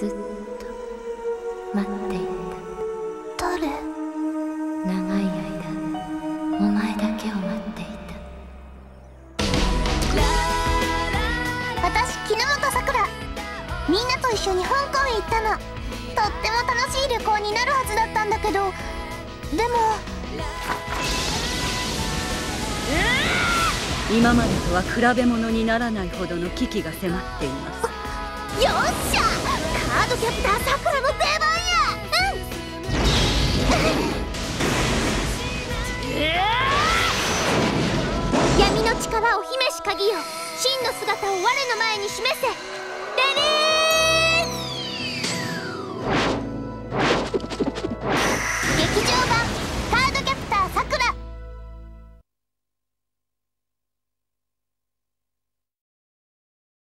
ずっと待っていた。 誰？ 長い間お前だけを待っていた。 私木之本さくら、みんなと一緒に香港へ行ったの。とっても楽しい旅行になるはずだったんだけど、でも今までとは比べ物にならないほどの危機が迫っています。 よっしゃ、カードキャプターさくらの出番や。闇の力を姫し鍵よ、真の姿を我の前に示せ。